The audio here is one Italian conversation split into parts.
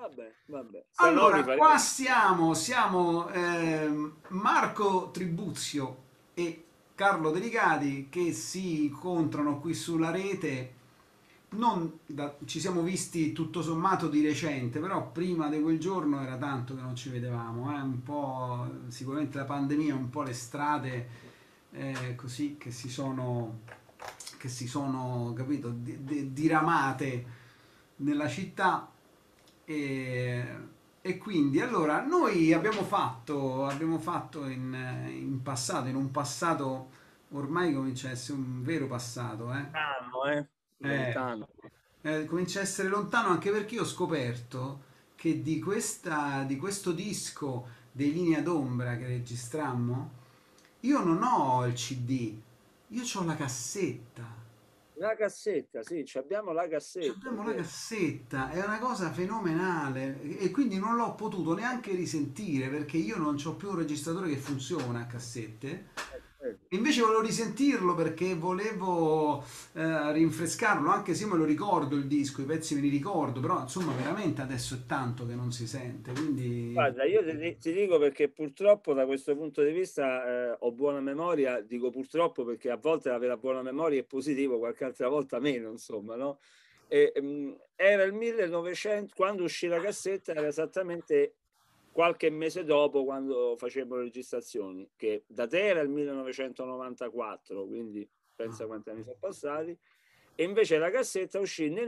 Vabbè, vabbè. Se no Allora, rifaremo. qua siamo Marco Tribuzio e Carlo Delicati che si incontrano qui sulla rete. Ci siamo visti tutto sommato di recente, però prima di quel giorno era tanto che non ci vedevamo, un po' sicuramente la pandemia, un po' le strade così che si sono, capito, diramate nella città e, e quindi allora noi abbiamo fatto in passato, in un passato ormai comincia a essere un vero passato, Lontano, eh, lontano. comincia a essere lontano anche perché io ho scoperto che di questo disco dei Linea d'Ombra che registrammo, io non ho il CD, io ho la cassetta. La cassetta, sì, ci abbiamo la cassetta, è Abbiamo la vero. cassetta, è una cosa fenomenale e quindi non l'ho potuto neanche risentire perché io non ho più un registratore che funziona a cassette. Certo. Invece volevo risentirlo perché volevo rinfrescarlo, anche se io me lo ricordo il disco, i pezzi me li ricordo, però insomma veramente adesso è tanto che non si sente, quindi Guarda, io ti dico perché purtroppo da questo punto di vista ho buona memoria, dico purtroppo perché a volte avere buona memoria è positivo, qualche altra volta meno, insomma, no? Era il 1900, quando uscì la cassetta era esattamente qualche mese dopo quando facevamo le registrazioni, che da te era il 1994, quindi pensa quanti anni sono passati, e invece la cassetta uscì nel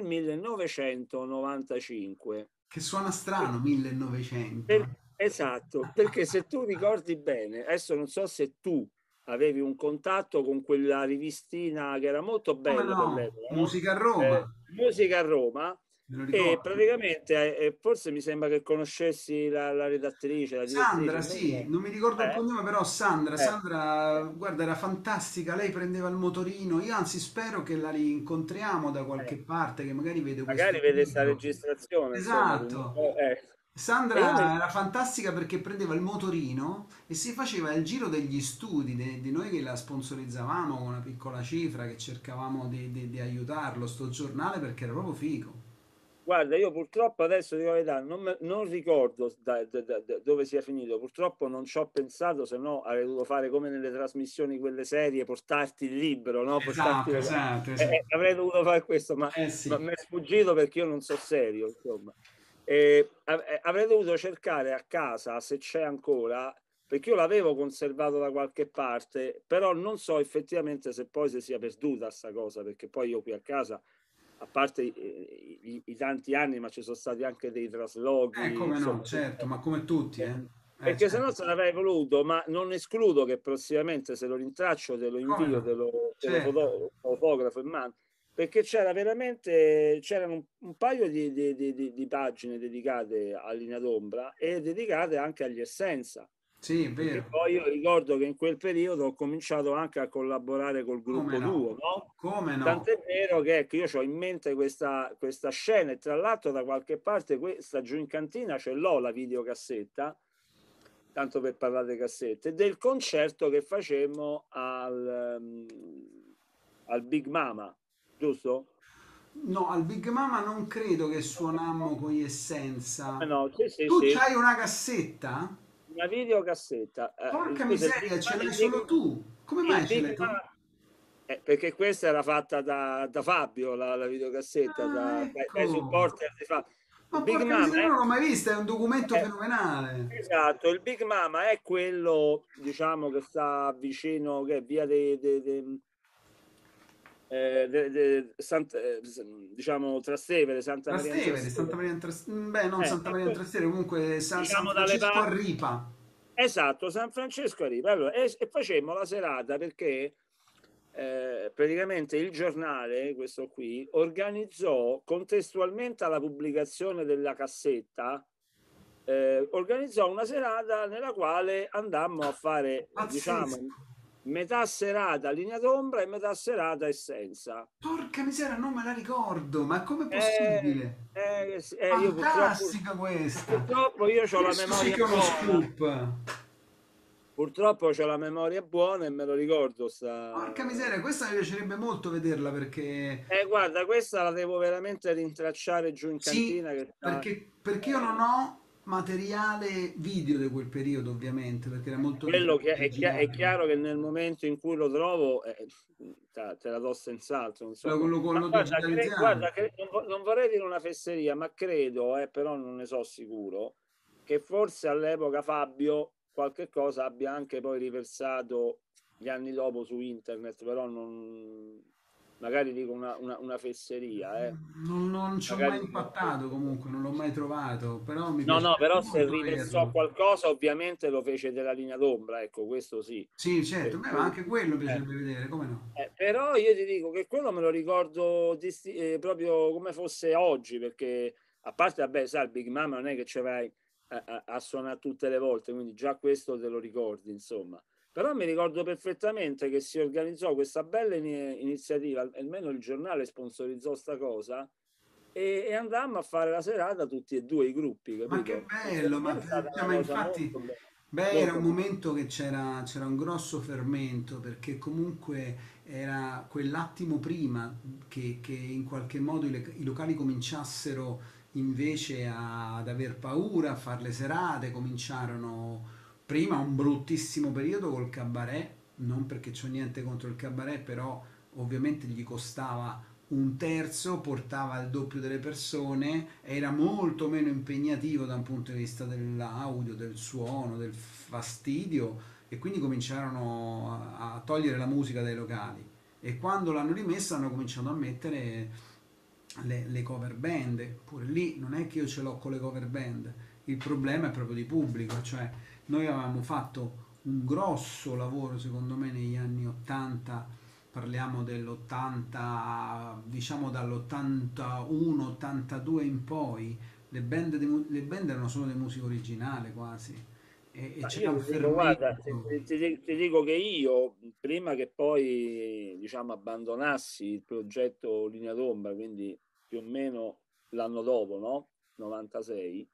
1995. che suona strano 1900. Esatto, perché se tu ricordi bene, adesso non so se tu avevi un contatto con quella rivistina che era molto Come bella per no? l'epoca, no? Musica a Roma, Musica a Roma, me lo e ricordo. praticamente forse mi sembra che conoscessi la redattrice, la Sandra, direttrice, non lo sì, so. non mi ricordo il Eh? cognome, però Sandra, Eh, Sandra, eh, guarda, era fantastica, lei prendeva il motorino, io anzi spero che la rincontriamo da qualche eh. parte, che magari vede questo Magari vede sta video. registrazione, insomma, Esatto. E io mi Sandra era fantastica perché prendeva il motorino e si faceva il giro degli studi di noi che la sponsorizzavamo con una piccola cifra, che cercavamo di aiutarlo, sto giornale, perché era proprio figo. Guarda, io purtroppo adesso dico la verità, non ricordo dove sia finito, purtroppo non ci ho pensato, se no avrei dovuto fare come nelle trasmissioni, quelle serie, portarti il libro, no? Portarti Esatto, esatto, esatto. avrei dovuto fare questo, Eh ma sì. mi è sfuggito perché io non so serio, insomma. Avrei dovuto cercare a casa se c'è ancora, perché io l'avevo conservato da qualche parte, però non so effettivamente se poi si sia perduta sta cosa, perché poi io qui a casa a parte i tanti anni, ma ci sono stati anche dei traslochi, Come no, insomma, certo, ma come tutti, eh. perché se no Certo. se l'avrei voluto, ma non escludo che prossimamente se lo rintraccio, te lo Come invio, no? te lo Certo. fotografo in mano, perché c'era veramente, c'erano un paio di pagine dedicate a Linea d'Ombra e dedicate anche agli Essenza. Sì, è Perché vero. poi io ricordo che in quel periodo ho cominciato anche a collaborare col Come gruppo no? Duo, no? Come no? Tant'è vero che ecco, io ho in mente questa scena e tra l'altro da qualche parte questa giù in cantina ce l'ho la videocassetta, tanto per parlare di cassette, del concerto che facemmo al Big Mama, giusto? No, al Big Mama non credo che suonammo con gli Come Essenza. no? Sì, sì, Tu sì, c'hai una cassetta? una videocassetta. Porca Scusa, miseria, ce l'hai solo tu. Come Il mai ce Big l'hai tu? Mama, perché questa era fatta da Fabio, la videocassetta, Ah, dai ecco. supporter di Fabio. Il Ma Big porca Mama miseria, non l'ho mai vista, è un documento è- fenomenale. esatto, il Big Mama è quello, diciamo, che sta vicino, che è via diciamo Trastevere, Santa Maria in Trastevere, Santa Trastevere. Maria in Trastevere, beh, non Santa Maria in Ecco, Trastevere, comunque San diciamo dalle Francesco a parti. Ripa. Esatto, San Francesco arriva. Allora, e facemmo la serata perché praticamente il giornale, questo qui, organizzò contestualmente alla pubblicazione della cassetta, organizzò una serata nella quale andammo a fare, diciamo, Pazzesco. metà serata linea d'ombra e metà serata essenza. Porca miseria, non me la ricordo, ma com'è Eh, possibile? io Fantastica questa. purtroppo io ho la Questo sì memoria che è uno buona. scoop. purtroppo c'ho la memoria buona e me lo ricordo Porca sta... miseria, questa mi piacerebbe molto vederla perché Guarda, questa la devo veramente rintracciare giù in sì, cantina che sta... perché io non ho materiale video di quel periodo, ovviamente, perché era molto Quello che difficile è girarlo. chiaro che nel momento in cui lo trovo, te la do senz'altro, non so come... Ma Lo guarda, digitalizziamo. non vorrei dire una fesseria, ma credo, però non ne so sicuro, che forse all'epoca Fabio qualche cosa abbia anche poi riversato gli anni dopo su internet, però non... magari dico una fesseria, Non ci ho mai magari dico una impattato fesseria. comunque, non l'ho mai trovato, però mi No, no, piacerebbe però se molto riversò vederlo. qualcosa, ovviamente lo fece della linea d'ombra, ecco, questo sì. Sì, certo, Per beh, ma cui, anche quello mi eh, piacerebbe vedere, come no? però io ti dico che quello me lo ricordo proprio come fosse oggi, perché a parte, vabbè, sai, il Big Mama non è che ci vai a suonare tutte le volte, quindi già questo te lo ricordi, insomma. Però mi ricordo perfettamente che si organizzò questa bella iniziativa, almeno il giornale sponsorizzò sta cosa, e andammo a fare la serata tutti e due i gruppi, Ma che capito? E bello, per me è stata cioè, una ma cosa infatti, molto bella, beh, era un molto bella. momento che c'era un grosso fermento, perché comunque era quell'attimo prima che in qualche modo i locali cominciassero invece ad aver paura, a fare le serate, cominciarono prima un bruttissimo periodo col cabaret, non perché c'ho niente contro il cabaret, però ovviamente gli costava un terzo, portava il doppio delle persone, era molto meno impegnativo da un punto di vista dell'audio, del suono, del fastidio e quindi cominciarono a togliere la musica dai locali e quando l'hanno rimessa hanno cominciato a mettere le cover band, pure lì non è che io ce l'ho con le cover band, il problema è proprio di pubblico, cioè noi avevamo fatto un grosso lavoro secondo me negli anni 80, parliamo dell'80, diciamo dall'81, 82 in poi, le band erano solo di musica originale quasi e Ma c'era io un ti dico, guarda, fermento. ti dico che io, prima che poi, diciamo, abbandonassi il progetto Linea d'Ombra, quindi più o meno l'anno dopo, no? 96,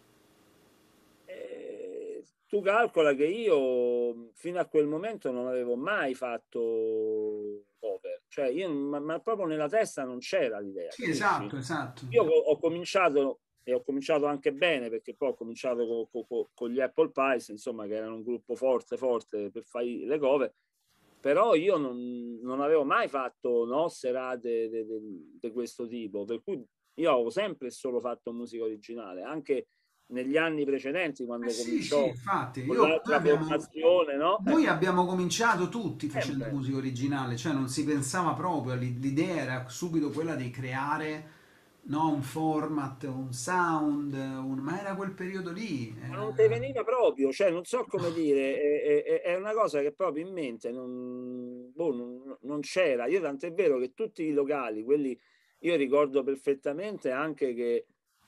tu calcola che io fino a quel momento non avevo mai fatto cover, cioè io, ma proprio nella testa non c'era l'idea, Sì, capisci? esatto, esatto. Io ho cominciato e ho cominciato anche bene perché poi ho cominciato con gli Apple Pies, insomma, che erano un gruppo forte, forte per fare le cover, però io non avevo mai fatto, no, serate di questo tipo, per cui io avevo sempre e solo fatto musica originale, anche negli anni precedenti, Eh quando sì, sì, cominciò infatti, con l'altra formazione, no? noi abbiamo cominciato tutti facendo Sempre. musica originale, cioè non si pensava proprio, l'idea era subito quella di creare, no, un format, un sound, ma era quel periodo lì. Ma non ti veniva proprio, cioè non so come dire, è una cosa che proprio in mente non c'era. Io tant'è vero che tutti i locali, quelli, io ricordo perfettamente anche che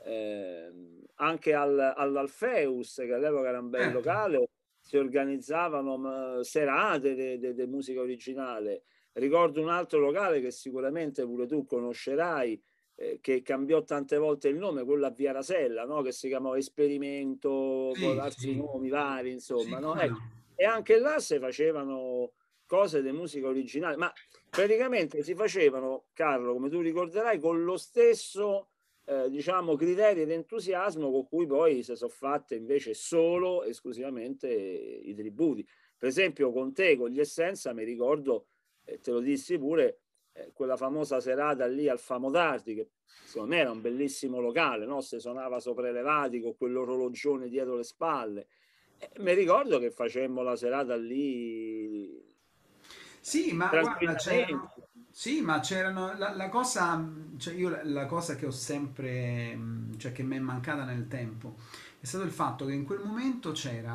anche all'Alfeus, che all'epoca era un bel Certo. locale, si organizzavano serate di musica originale. Ricordo un altro locale che sicuramente pure tu conoscerai, che cambiò tante volte il nome, quello a Via Rasella, no? Che si chiamava Esperimento, con Sì, altri sì, nomi vari, sì, insomma, no? come no. E anche là si facevano cose di musica originale, ma praticamente si facevano, Carlo, come tu ricorderai, con lo stesso, diciamo, criterio ed entusiasmo con cui poi si sono fatte invece solo, esclusivamente i tributi. Per esempio, con te, con gli Essenza, mi ricordo, te lo dissi pure, quella famosa serata lì al Famodardi, che secondo me era un bellissimo locale, no? Se suonava sopra elevati con quell'orologione dietro le spalle. Mi ricordo che facemmo la serata lì Sì, ma guarda, tranquillamente. sì, ma c'erano, la cosa, cioè io la cosa che ho sempre, cioè che mi è mancata nel tempo, è stato il fatto che in quel momento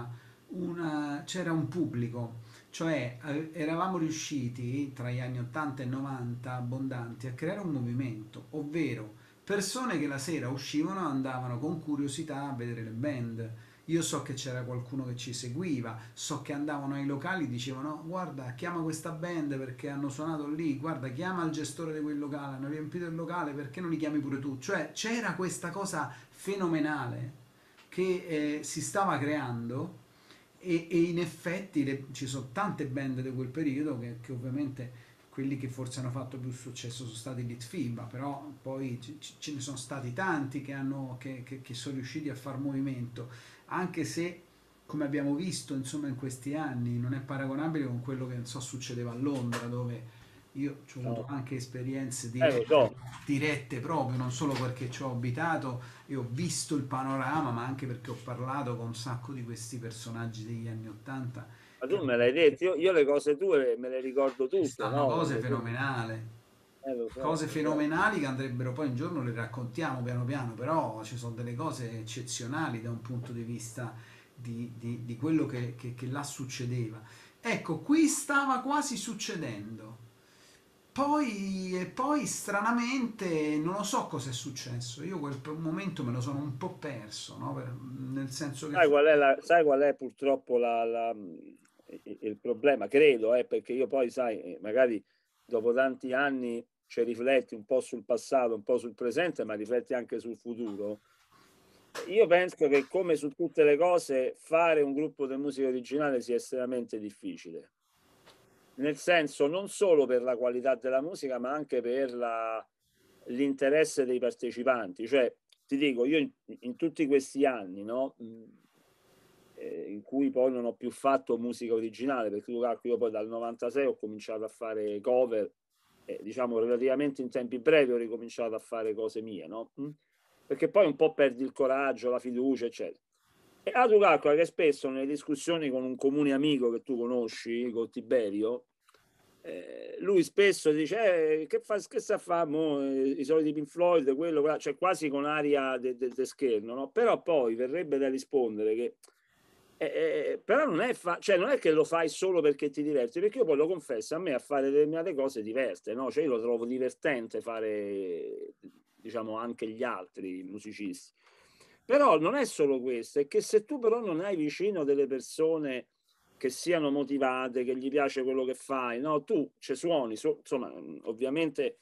c'era un pubblico, cioè eravamo riusciti tra gli anni 80 e 90 abbondanti a creare un movimento, ovvero persone che la sera uscivano e andavano con curiosità a vedere le band. Io so che c'era qualcuno che ci seguiva, so che andavano ai locali e dicevano: "No, guarda, chiama questa band perché hanno suonato lì, guarda, chiama il gestore di quel locale, hanno riempito il locale, perché non li chiami pure tu?" Cioè c'era questa cosa fenomenale che si stava creando e in effetti ci sono tante band di quel periodo che ovviamente quelli che forse hanno fatto più successo sono stati Litfiba, però poi ce ne sono stati tanti che sono riusciti a far movimento, anche se come abbiamo visto insomma in questi anni non è paragonabile con quello che non so, succedeva a Londra, dove io ho avuto No. anche esperienze Lo so. dirette proprio, non solo perché ci ho abitato e ho visto il panorama, ma anche perché ho parlato con un sacco di questi personaggi degli anni Ottanta Ma che tu me l'hai detto, io le cose tue me le ricordo ci tutte, stanno no? cose fenomenali, Lo so, cose lo so. fenomenali che andrebbero poi un giorno le raccontiamo piano piano, però ci sono delle cose eccezionali da un punto di vista di quello che là succedeva. Ecco, qui stava quasi succedendo. E poi stranamente non lo so cosa è successo. Io quel momento me lo sono un po' perso, no? Nel senso che Sai qual è purtroppo il problema? Credo, perché io poi, sai, magari dopo tanti anni ci rifletti un po' sul passato, un po' sul presente, ma rifletti anche sul futuro. Io penso che, come su tutte le cose, fare un gruppo di musica originale sia estremamente difficile. Nel senso, non solo per la qualità della musica, ma anche per l'interesse dei partecipanti. Cioè, ti dico, io in tutti questi anni, no? In cui poi non ho più fatto musica originale, perché tu calcoli, io poi dal 96 ho cominciato a fare cover, diciamo relativamente in tempi brevi ho ricominciato a fare cose mie, no? Perché poi un po' perdi il coraggio, la fiducia, eccetera. E tu calcola che spesso nelle discussioni con un comune amico che tu conosci, con Tiberio, lui spesso dice che sta a fare i soliti Pink Floyd, quello, cioè quasi con aria de scherno, no? Però poi verrebbe da rispondere che però cioè non è che lo fai solo perché ti diverti, perché io poi lo confesso, a me a fare determinate cose diverte, no? Cioè io lo trovo divertente fare, diciamo, anche gli altri musicisti. Però non è solo questo, è che se tu però non hai vicino delle persone che siano motivate, che gli piace quello che fai, no? Tu ci suoni, insomma, ovviamente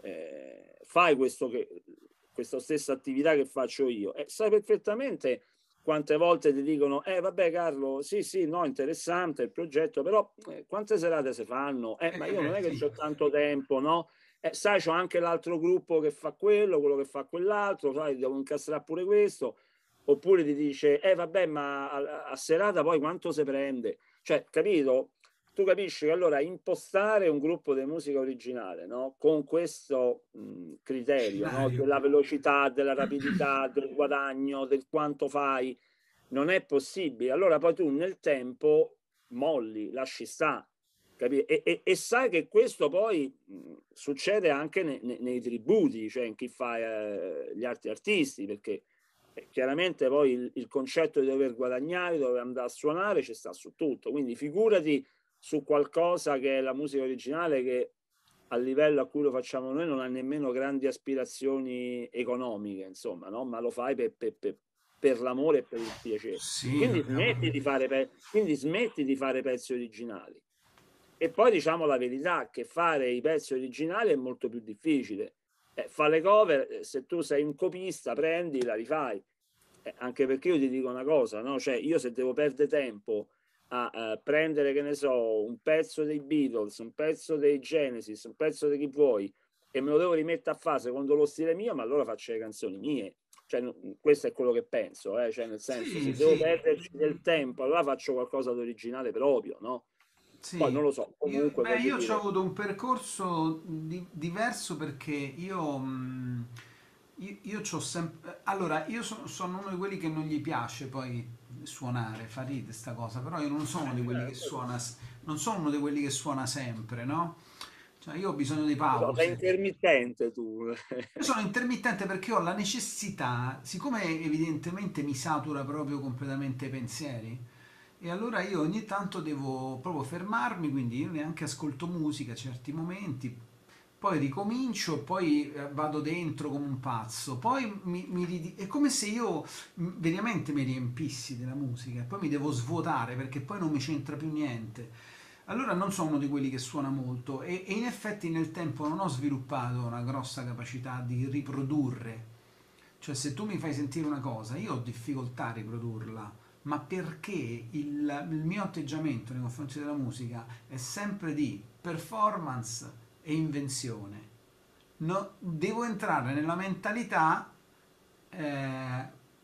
fai questa stessa attività che faccio io e sai perfettamente quante volte ti dicono vabbè Carlo, sì sì, no, interessante il progetto, però quante serate si fanno? Ma io non è che sì. ho tanto tempo, no? Sai, c'ho anche l'altro gruppo che fa quello che fa quell'altro, sai, devo incastrare pure questo. Oppure ti dice, vabbè, ma a serata poi quanto si prende? Cioè, capito? Tu capisci che allora impostare un gruppo di musica originale, no? Con questo criterio, no? Scenario. Della velocità, della rapidità, del guadagno, del quanto fai, non è possibile. Allora poi tu nel tempo molli, lasci stare. E sai che questo poi succede anche nei tributi, cioè in chi fa gli altri artisti, perché chiaramente poi il concetto di dover guadagnare, di dover andare a suonare, ci sta su tutto. Quindi figurati su qualcosa che è la musica originale, che a livello a cui lo facciamo noi non ha nemmeno grandi aspirazioni economiche, insomma, no? Ma lo fai per l'amore e per il piacere. Sì, Quindi dobbiamo... smetti di fare pezzi originali. E poi diciamo la verità, che fare i pezzi originali è molto più difficile. Fa le cover, se tu sei un copista, prendi, la rifai. Anche perché io ti dico una cosa, no? Cioè, io se devo perdere tempo a prendere, che ne so, un pezzo dei Beatles, un pezzo dei Genesis, un pezzo di chi vuoi, e me lo devo rimettere a fare secondo lo stile mio, ma allora faccio le canzoni mie. Cioè, questo è quello che penso, cioè, nel senso, Sì, se devo sì, perderci del tempo, allora faccio qualcosa di originale proprio, no? Poi sì. non lo so, comunque Beh, voglio io ho dire, avuto un percorso diverso perché io c'ho sempre... Allora, io sono uno di quelli che non gli piace poi suonare, fa ridere sta cosa, però io non sono di quelli che quello suona, non sono uno di quelli che suona sempre, no? Cioè, io ho bisogno di lo so, sei pause. intermittente tu. Io sono intermittente perché ho la necessità, siccome evidentemente mi satura proprio completamente i pensieri, e allora io ogni tanto devo proprio fermarmi, quindi io neanche ascolto musica a certi momenti, poi ricomincio e poi vado dentro come un pazzo, poi è come se io veramente mi riempissi della musica, e poi mi devo svuotare perché poi non mi c'entra più niente. Allora non sono uno di quelli che suona molto e in effetti nel tempo non ho sviluppato una grossa capacità di riprodurre. Cioè se tu mi fai sentire una cosa, io ho difficoltà a riprodurla, ma perché il mio atteggiamento nei confronti della musica è sempre di performance e invenzione. Devo entrare nella mentalità, eh,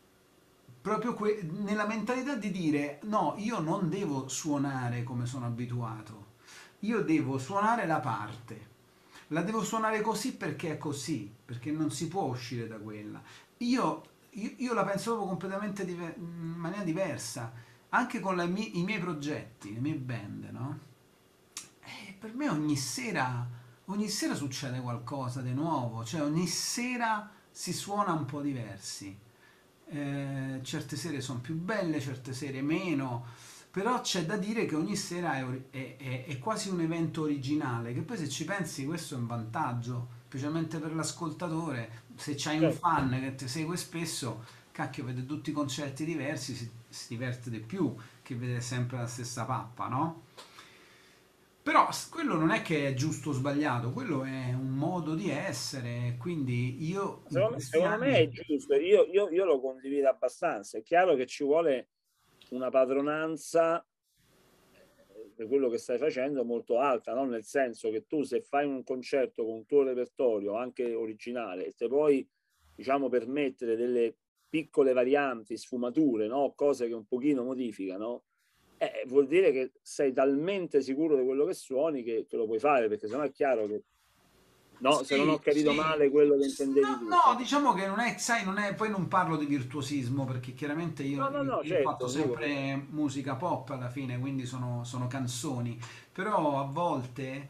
nella mentalità di dire no, io non devo suonare come sono abituato, io devo suonare la parte. La devo suonare così perché è così, perché non si può uscire da quella. Io la penso proprio completamente in maniera diversa, anche con i miei progetti, le mie band, no? Per me ogni sera succede qualcosa di nuovo, cioè ogni sera si suona un po' diversi. Certe sere sono più belle, certe sere meno, però c'è da dire che ogni sera è quasi un evento originale, che poi se ci pensi questo è un vantaggio, specialmente per l'ascoltatore, se c'hai un Certo. fan che ti segue spesso, cacchio, vede tutti i concerti diversi, si diverte di più che vedere sempre la stessa pappa, no? Però quello non è che è giusto o sbagliato, quello è un modo di essere, quindi io in questi Secondo me è anni... giusto, io lo condivido abbastanza. È chiaro che ci vuole una padronanza di quello che stai facendo molto alta, no? Nel senso che tu se fai un concerto con un tuo repertorio anche originale e te puoi, diciamo, permettere delle piccole varianti, sfumature, no? Cose che un pochino modificano, vuol dire che sei talmente sicuro di quello che suoni che lo puoi fare, perché sennò è chiaro che, no, se non ho Sì, capito sì. male quello che intendevi tu. No, no, diciamo che non è, sai, non è, poi non parlo di virtuosismo perché chiaramente No, no, no, io ho fatto certo, dico, sempre musica pop alla fine, quindi sono canzoni, però a volte,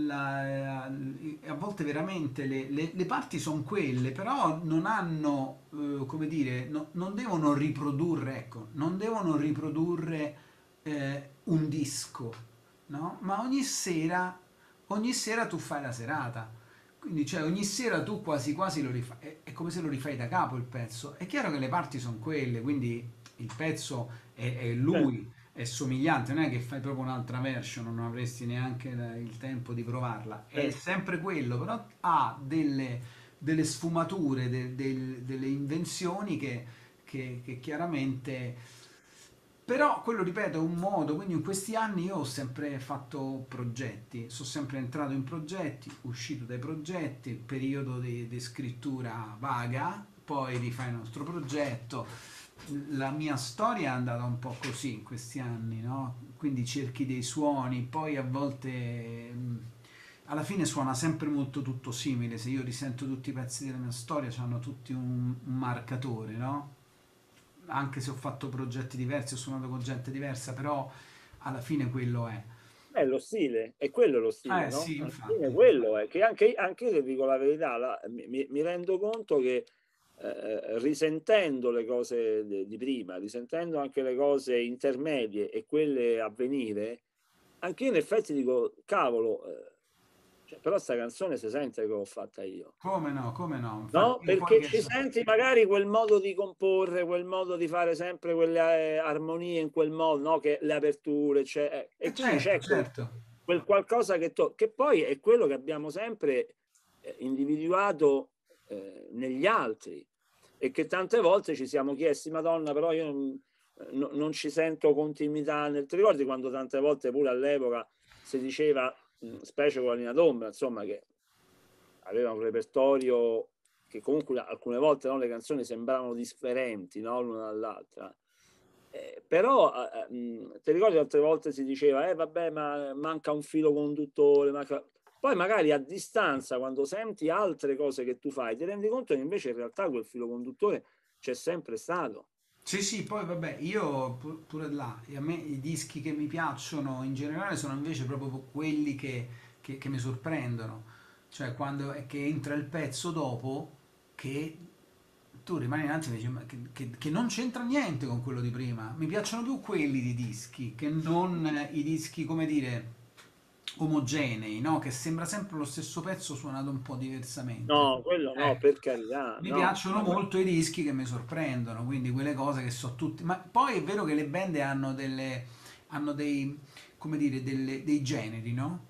a volte veramente le parti sono quelle, però non hanno, come dire, non devono riprodurre, ecco, non devono riprodurre un disco, no? Ma ogni sera tu fai la serata. Quindi, cioè, ogni sera tu quasi quasi lo rifai, è come se lo rifai da capo il pezzo. È chiaro che le parti sono quelle, quindi il pezzo è certo, lui, è somigliante, non è che fai proprio un'altra version, non avresti neanche il tempo di provarla. È certo. sempre quello, però ha delle sfumature, delle invenzioni che chiaramente... Però quello, ripeto, è un modo, quindi in questi anni io ho sempre fatto progetti, sono sempre entrato in progetti, uscito dai progetti, periodo di scrittura vaga, poi rifai il nostro progetto. La mia storia è andata un po' così in questi anni, no? Quindi cerchi dei suoni, poi a volte alla fine suona sempre molto tutto simile, se io risento tutti i pezzi della mia storia, hanno tutti un marcatore, no? Anche se ho fatto progetti diversi, ho suonato con gente diversa, però alla fine quello è. È lo stile, è quello lo stile, no? Sì, Alla fine infatti, quello è, infatti. che anche io ti dico la verità, mi rendo conto che risentendo le cose di prima, risentendo anche le cose intermedie e quelle a venire, anche io in effetti dico, cavolo, cioè, però sta canzone si sente che l'ho fatta io. Come no, No, infatti io poi perché che ci so... senti magari quel modo di comporre, quel modo di fare sempre quelle armonie in quel modo, no? Che le aperture, e quindi certo, c'è certo. quel qualcosa che poi è quello che abbiamo sempre individuato negli altri e che tante volte ci siamo chiesti, Madonna, però io non ci sento continuità nel... Ti ricordi quando tante volte pure all'epoca si diceva, specie con la linea d'ombra, insomma, che aveva un repertorio che comunque alcune volte, no, le canzoni sembravano differenti, no, l'una dall'altra. Però ti ricordi altre volte si diceva vabbè, ma manca un filo conduttore, poi magari a distanza, quando senti altre cose che tu fai, ti rendi conto che invece in realtà quel filo conduttore c'è sempre stato. Sì, sì, poi vabbè, io pure là, e a me i dischi che mi piacciono in generale sono invece proprio quelli che mi sorprendono, cioè quando è che entra il pezzo dopo che tu rimani un attimo e dici, che non c'entra niente con quello di prima, mi piacciono più quelli di dischi che non i dischi, come dire, omogenei, no? Che sembra sempre lo stesso pezzo suonato un po' diversamente. No, quello no, Ecco. per carità, Mi no. piacciono molto i dischi che mi sorprendono, quindi quelle cose che so tutti. Ma poi è vero che le band hanno dei, come dire, dei generi, no?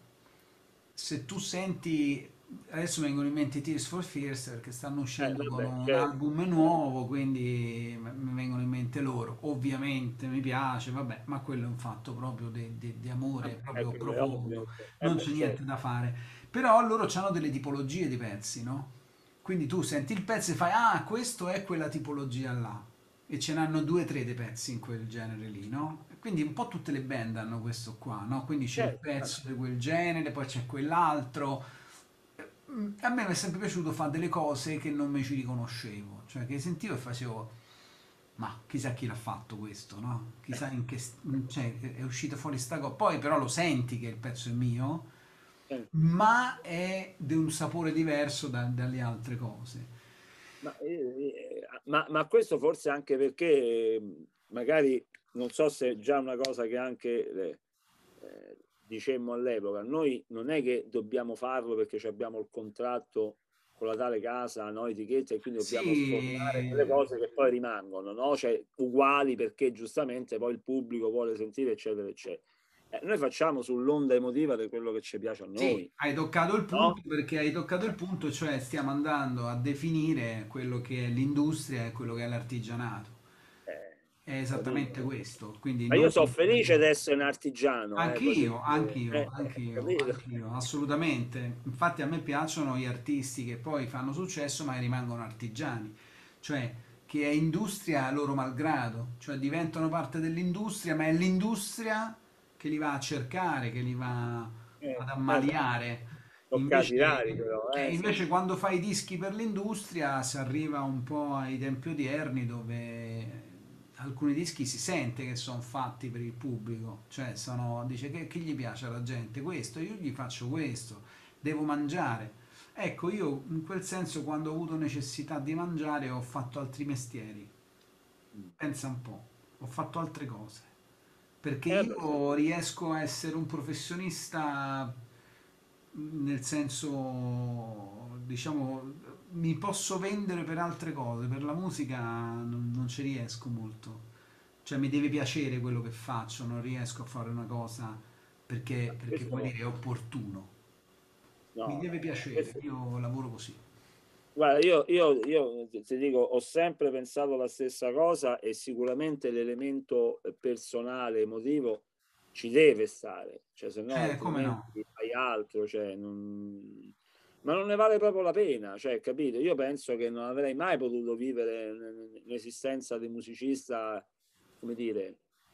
Se tu senti, adesso mi vengono in mente i Tears for Fears perché stanno uscendo con Vabbè, un certo, album certo. nuovo, quindi mi vengono in mente ovviamente loro, ovviamente mi piace, vabbè, ma quello è un fatto proprio di amore proprio quello è ovvio. profondo, non Beh, c'è niente certo. da fare. Però loro hanno delle tipologie di pezzi, no? Quindi tu senti il pezzo e fai, ah, questo è quella tipologia là. E ce n'hanno due o tre dei pezzi in quel genere lì, no? Quindi un po' tutte le band hanno questo qua, no? Quindi c'è il Certo. pezzo di quel genere, poi c'è quell'altro. A me mi è sempre piaciuto fare delle cose che non mi ci riconoscevo, cioè che sentivo e facevo, ma chissà chi l'ha fatto questo, no? Chissà in che, cioè, è uscita fuori sta cosa. Poi però lo senti che il pezzo è mio, Eh. ma è di un sapore diverso dalle altre cose. Ma questo forse anche perché magari non so se è già una cosa che anche dicemmo all'epoca, noi non è che dobbiamo farlo perché ci abbiamo il contratto con la tale casa, no, etichetta, e quindi dobbiamo sfornare Sì, delle cose che poi rimangono, no? Cioè uguali perché giustamente poi il pubblico vuole sentire, eccetera, eccetera. Noi facciamo sull'onda emotiva di quello che ci piace a sì, noi, hai toccato il punto no? perché hai toccato il punto, cioè stiamo andando a definire quello che è l'industria e quello che è l'artigianato. È esattamente Capito? questo. Quindi Ma io noi sono felice di essere un artigiano, voglio anch'io, dire, anch'io, anch'io, capito? anch'io, assolutamente. Infatti a me piacciono gli artisti che poi fanno successo ma rimangono artigiani, cioè che è industria a loro malgrado, cioè diventano parte dell'industria, ma è l'industria che li va a cercare, che li va ad Beh, ammaliare. sono casi rari però, sì. Invece quando fai i dischi per l'industria si arriva un po' ai tempi odierni dove alcuni dischi si sente che sono fatti per il pubblico, cioè sono, dice che gli piace alla gente questo, io gli faccio questo, devo mangiare. Ecco, io in quel senso quando ho avuto necessità di mangiare ho fatto altri mestieri, pensa un po', ho fatto altre cose, perché Beh, sì. io riesco a essere un professionista nel senso, diciamo, mi posso vendere per altre cose, per la musica non ci riesco molto. Cioè mi deve piacere quello che faccio, non riesco a fare una cosa perché come Questo, dire, è opportuno. Mi no, deve no, no, piacere, io lavoro così. guarda, io ti dico, ho sempre pensato la stessa cosa e sicuramente l'elemento personale, emotivo ci deve stare, cioè se no Come no? altrimenti fai altro, cioè, ma non ne vale proprio la pena, cioè, capito? Io penso che non avrei mai potuto vivere un'esistenza di musicista, come dire,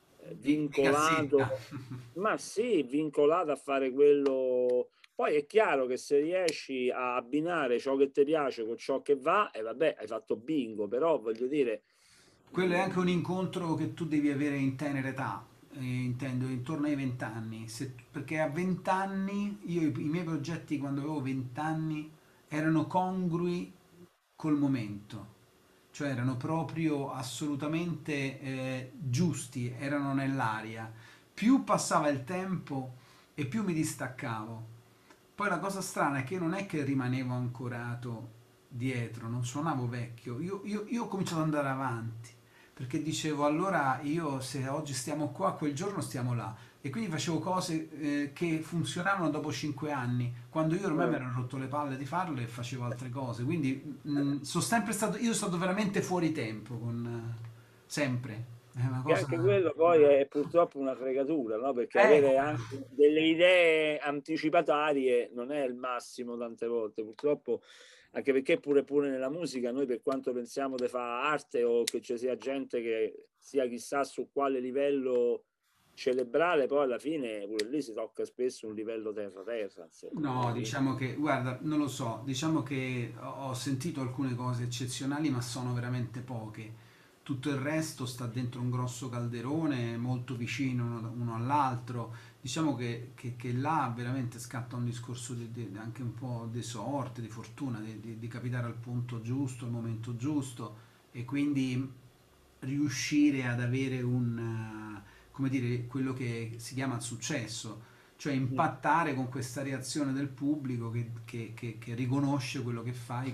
Di cassetta. vincolato, ma sì, vincolato a fare quello. Poi è chiaro che se riesci a abbinare ciò che ti piace con ciò che va, e vabbè, hai fatto bingo, però voglio dire, Quello è anche un mh, incontro che tu devi avere in tenera età, intendo intorno ai 20 anni, perché a 20 anni, i miei progetti quando avevo 20 anni erano congrui col momento, cioè erano proprio assolutamente giusti, erano nell'aria. Più passava il tempo e più mi distaccavo. Poi la cosa strana è che io non è che rimanevo ancorato dietro, non suonavo vecchio, io ho cominciato ad andare avanti, perché dicevo allora io se oggi stiamo qua, quel giorno stiamo là. E quindi facevo cose che funzionavano dopo 5 anni, quando io ormai mi eh, ero rotto le palle di farlo e facevo altre cose. Quindi sono sempre stato, io sono stato veramente fuori tempo, sempre. È una che cosa. anche quello poi è purtroppo una fregatura, no? Perché avere Come no? anche delle idee anticipatarie non è il massimo tante volte, purtroppo, anche perché pure nella musica noi per quanto pensiamo di fare arte o che ci sia gente che sia chissà su quale livello celebrare, poi alla fine pure lì si tocca spesso un livello terra-terra, insomma, no? No, diciamo che, guarda, non lo so, diciamo che ho sentito alcune cose eccezionali, ma sono veramente poche. Tutto il resto sta dentro un grosso calderone, molto vicino uno all'altro. Diciamo che là veramente scatta un discorso anche un po' di sorte, di fortuna, di capitare al punto giusto, al momento giusto e quindi riuscire ad avere come dire, quello che si chiama successo, cioè Mm. impattare con questa reazione del pubblico che riconosce quello che fai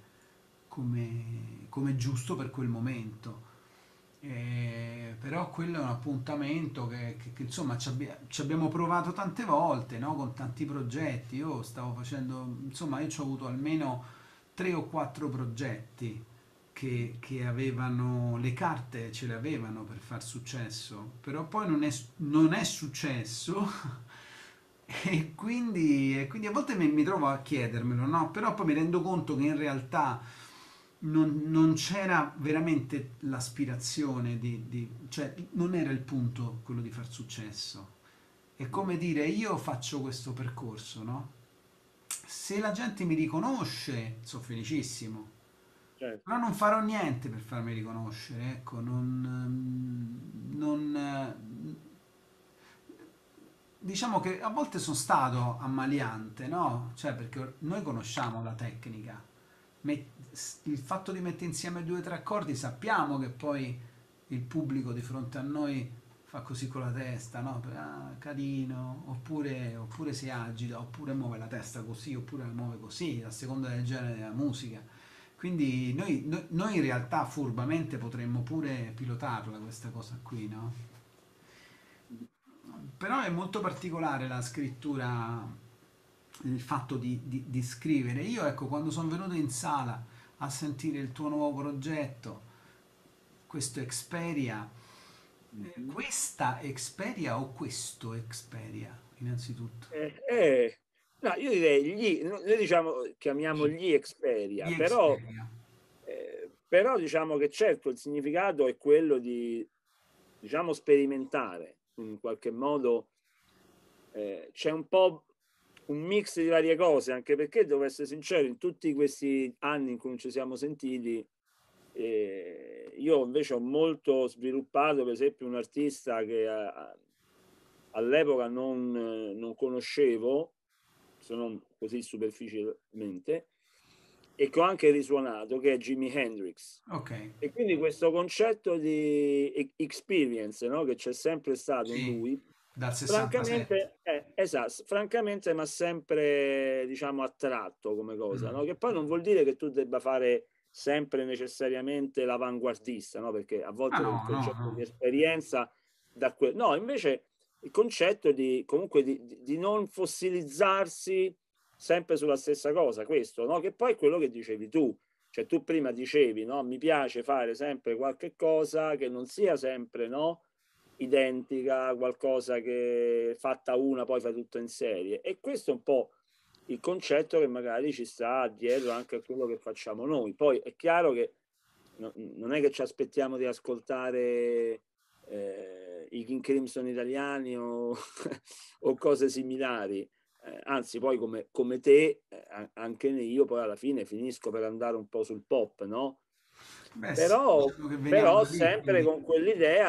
come giusto per quel momento. Però quello è un appuntamento che, insomma ci abbiamo provato tante volte, no? Con tanti progetti. Io stavo facendo, insomma, io ci ho avuto almeno 3 o 4 progetti che avevano le carte, ce le avevano per far successo, però poi non è successo. E quindi a volte mi trovo a chiedermelo, no? Però poi mi rendo conto che in realtà non c'era veramente l'aspirazione cioè non era il punto quello di far successo. È come dire, io faccio questo percorso, no? Se la gente mi riconosce, sono felicissimo. certo. Però non farò niente per farmi riconoscere, ecco, diciamo che a volte sono stato ammaliante, no? Cioè, perché noi conosciamo la tecnica. Il fatto di mettere insieme due o tre accordi sappiamo che poi il pubblico di fronte a noi fa così con la testa, no? Ah, carino, oppure si agita, oppure muove la testa così, oppure la muove così, a seconda del genere della musica. Quindi noi in realtà furbamente potremmo pure pilotarla questa cosa qui, no? Però è molto particolare la scrittura, il fatto di scrivere. Io, ecco, quando sono venuto in sala a sentire il tuo nuovo progetto, questo Xperia, Mhm. questa Xperia o questo Xperia, innanzitutto? Eh, eh, no, io direi noi diciamo, chiamiamo Gli, gli Xperia, gli però, Xperia. però diciamo che certo il significato è quello di, diciamo, sperimentare in qualche modo. C'è un po' un mix di varie cose, anche perché devo essere sincero, in tutti questi anni in cui non ci siamo sentiti, io invece ho molto sviluppato, per esempio, un artista che all'epoca non conoscevo, se non così superficialmente, e che ho anche risuonato, che è Jimi Hendrix. Ok, E quindi questo concetto di experience, no, che c'è sempre stato in sì, lui, dal 67. francamente, esatto, francamente mi ha sempre, diciamo, attratto come cosa, Mm. no? Che poi non vuol dire che tu debba fare sempre necessariamente l'avanguardista, no? Perché a Ah volte il no, no, concetto no. di esperienza no, invece il concetto di comunque di non fossilizzarsi sempre sulla stessa cosa, questo, no? Che poi è quello che dicevi tu, cioè tu prima dicevi, no? Mi piace fare sempre qualche cosa che non sia sempre, no? Identica, qualcosa che fatta una, poi fa tutto in serie. E questo è un po' il concetto che magari ci sta dietro anche a quello che facciamo noi. Poi è chiaro che non è che ci aspettiamo di ascoltare i King Crimson italiani o cose similari. Anzi, poi come te, anche io poi alla fine finisco per andare un po' sul pop, no? Beh sì, Però, diciamo che veniamo però da lì, sempre quindi. con quell'idea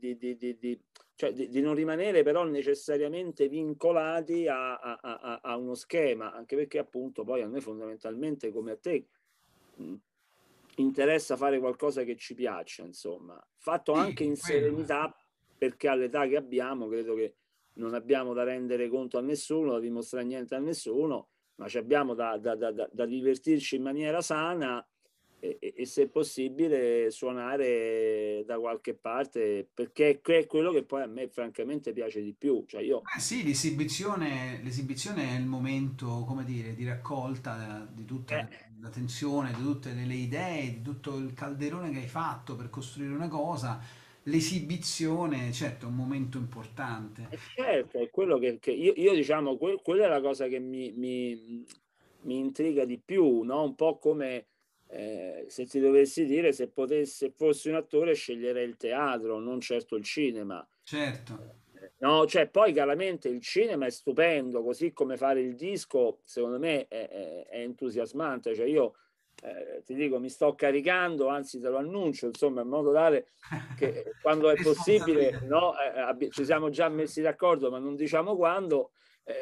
cioè di non rimanere però necessariamente vincolati a uno schema, anche perché appunto poi a noi fondamentalmente come a te mh, interessa fare qualcosa che ci piaccia, insomma, fatto anche Sì, in quello. serenità, perché all'età che abbiamo credo che non abbiamo da rendere conto a nessuno, da dimostrare niente a nessuno, ma ci abbiamo da divertirci in maniera sana e se possibile suonare da qualche parte, perché è quello che poi a me francamente piace di più. Cioè io, Beh sì, l'esibizione è il momento, come dire, di raccolta di tutta eh, la tensione, di tutte le idee, di tutto il calderone che hai fatto per costruire una cosa. L'esibizione, certo, è un momento importante. certo, è quello che io diciamo, quella è la cosa che mi intriga di più, no? Un po' come se ti dovessi dire se potessi, fossi un attore sceglierei il teatro, non certo il cinema. Certo. No, cioè poi chiaramente il cinema è stupendo, così come fare il disco, secondo me è entusiasmante. Cioè io ti dico, mi sto caricando, anzi te lo annuncio, insomma, in modo tale che quando è possibile, Responsabilità. no, ci siamo già messi d'accordo, ma non diciamo quando,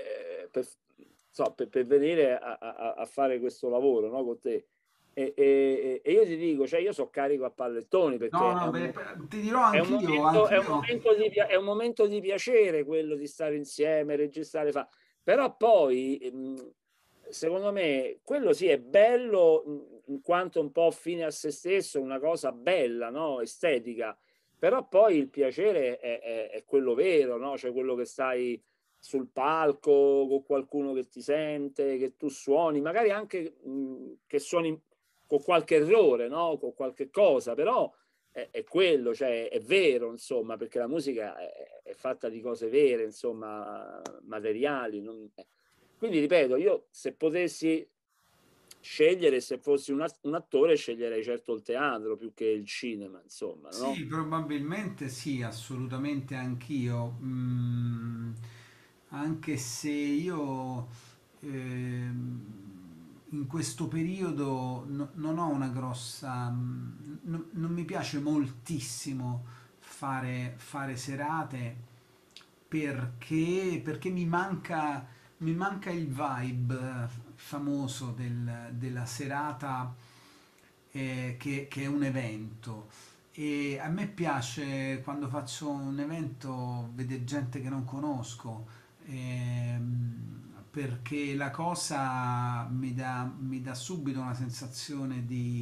per venire a fare questo lavoro, no, con te. E io ti dico, cioè io so carico a pallettoni No, perché no, beh, ti dirò anch'io, è un anch'io. momento è un momento di piacere quello di stare insieme, registrare, però poi secondo me quello sì è bello in quanto un po' fine a se stesso, una cosa bella, no? Estetica, però poi il piacere è quello vero, no? Cioè quello che stai sul palco con qualcuno che ti sente, che tu suoni, magari anche che suoni con qualche errore, no? Con qualche cosa, però è quello, cioè è vero, insomma, perché la musica è fatta di cose vere, insomma, materiali. Quindi, ripeto, io se potessi scegliere, se fossi un attore, sceglierei certo il teatro più che il cinema, insomma, no? Sì, probabilmente sì, assolutamente anch'io. Anche se io in questo periodo non ho una grossa... non mi piace moltissimo fare serate perché mi manca il vibe famoso della serata che è un evento. E a me piace quando faccio un evento vedere gente che non conosco, perché la cosa mi dà subito una sensazione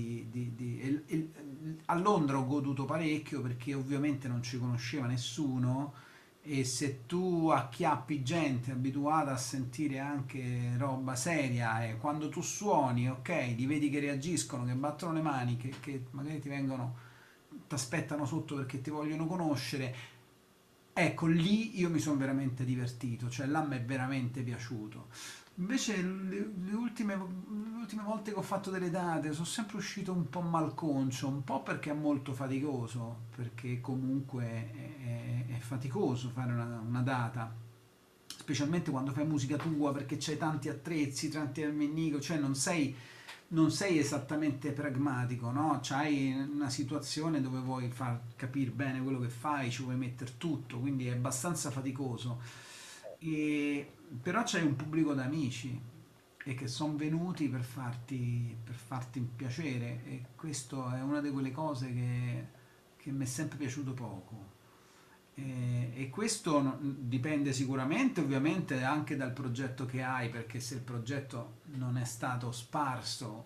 a Londra ho goduto parecchio perché ovviamente non ci conosceva nessuno e se tu acchiappi gente abituata a sentire anche roba seria e quando tu suoni, ok, li vedi che reagiscono, che battono le mani, che magari ti vengono, ti aspettano sotto perché ti vogliono conoscere, ecco lì io mi sono veramente divertito, cioè là mi è veramente piaciuto. Invece le ultime volte che ho fatto delle date sono sempre uscito un po' malconcio, un po' perché è molto faticoso, perché comunque è faticoso fare una data, specialmente quando fai musica tua, perché c'hai tanti attrezzi, tanti armenico, cioè non sei esattamente pragmatico, no? C'hai una situazione dove vuoi far capire bene quello che fai, ci vuoi mettere tutto, quindi è abbastanza faticoso. E, però c'hai un pubblico d'amici e che sono venuti per farti un piacere e questo è una di quelle cose che mi è sempre piaciuto poco. E questo dipende sicuramente, ovviamente, anche dal progetto che hai, perché se il progetto non è stato sparso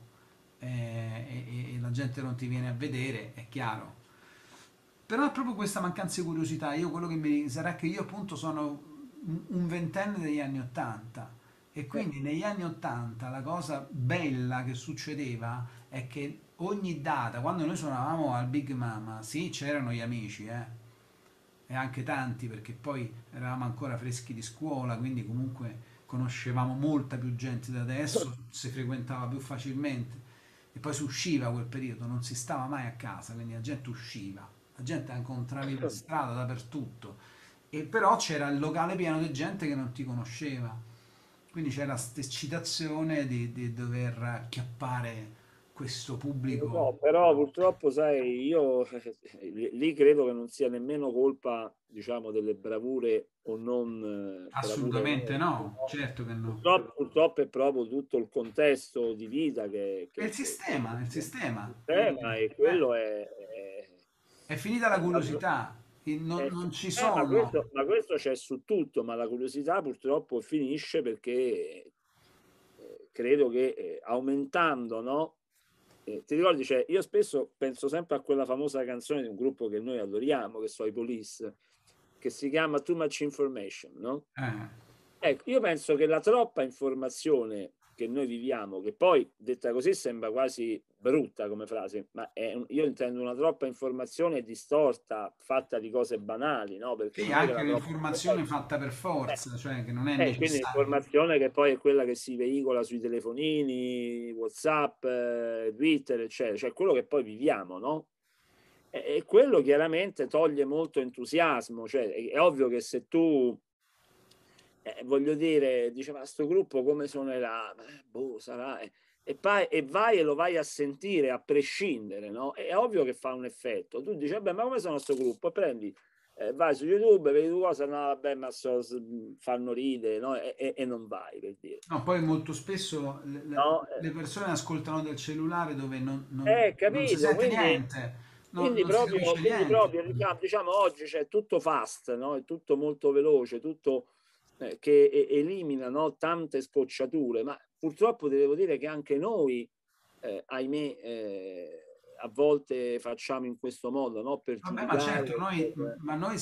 e la gente non ti viene a vedere, è chiaro. Però è proprio questa mancanza di curiosità. Io quello che mi sarà che io appunto sono un ventenne degli anni Ottanta e Eh, quindi negli anni Ottanta la cosa bella che succedeva è che ogni data, quando noi suonavamo al Big Mama, sì, c'erano gli amici, e anche tanti perché poi eravamo ancora freschi di scuola, quindi comunque conoscevamo molta più gente da adesso, si frequentava più facilmente e poi si usciva quel periodo, non si stava mai a casa, quindi la gente usciva, la gente la incontravi per strada dappertutto e però c'era il locale pieno di gente che non ti conosceva, quindi c'era questa eccitazione di dover acchiappare questo lo pubblico. so, però purtroppo, sai, io lì credo che non sia nemmeno colpa, diciamo, delle bravure o non bravure Assolutamente nostre, no, no? certo che no. Purtroppo è proprio tutto il contesto di vita È il che sistema, è il sistema. sistema e quello È finita la curiosità, eh, non ci ma sono. questo c'è su tutto, ma la curiosità purtroppo finisce perché credo che aumentando, no? Ti ricordi, cioè, io spesso penso sempre a quella famosa canzone di un gruppo che noi adoriamo, che sono i Police, che si chiama Too Much Information, no? Eh. Ecco, io penso che la troppa informazione che noi viviamo, che poi detta così sembra quasi brutta come frase, ma io intendo una troppa informazione distorta, fatta di cose banali, no? Perché Sì, non è che anche la troppa... l'informazione fatta per forza, cioè che non è Quindi necessario. l'informazione che poi è quella che si veicola sui telefonini, WhatsApp, Twitter, eccetera, cioè quello che poi viviamo, no? E quello chiaramente toglie molto entusiasmo, cioè è ovvio che se tu, voglio dire, diceva, sto gruppo come suonerà? Boh, sarà... e vai e lo vai a sentire a prescindere, no? È ovvio che fa un effetto. Tu dici, vabbè, ma come sono sto gruppo? Prendi vai su YouTube, vedi due cose, no, vabbè, ma fanno ridere, no? E non vai, per dire. No, poi molto spesso le, le- No? le persone ascoltano del cellulare dove non si Capito, sente niente, quindi non si proprio, capisce niente. diciamo, oggi c'è tutto fast, no? È tutto molto veloce, tutto che elimina, no, tante scocciature, ma purtroppo ti devo dire che anche noi, ahimè, a volte facciamo in questo modo, no? Per Vabbè, ma certo, giudicare. ma noi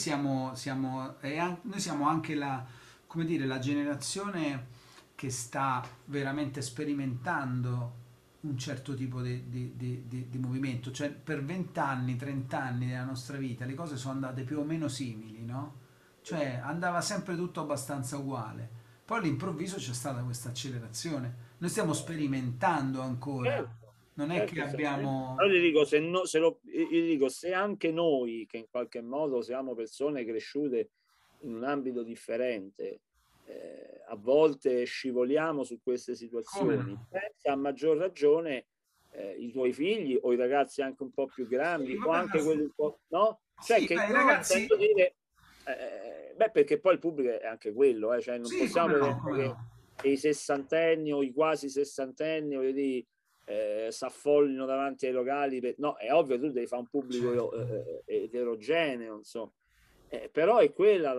noi siamo anche come dire, la generazione che sta veramente sperimentando un certo tipo di movimento, cioè per 20 anni, 30 anni della nostra vita le cose sono andate più o meno simili, no? Cioè andava sempre tutto abbastanza uguale. Poi all'improvviso c'è stata questa accelerazione. Noi stiamo sperimentando ancora, Certo, non è che certo, abbiamo... allora ti dico, se, no, se lo, io dico, se anche noi, che in qualche modo siamo persone cresciute in un ambito differente, a volte scivoliamo su queste Come situazioni, no? pensa a maggior ragione i tuoi figli o i ragazzi anche un po' più Sì, grandi o vabbè, ma... anche quelli un po', no? Cioè Sì, che beh, i no, ragazzi... intendo dire, beh, perché poi il pubblico è anche quello, cioè non Sì, possiamo come no, pretendere come no. che i sessantenni o i quasi sessantenni, voglio dire, s'affollino davanti ai locali. No, è ovvio, tu devi fare un pubblico Certo. eterogeneo, insomma. Però è quella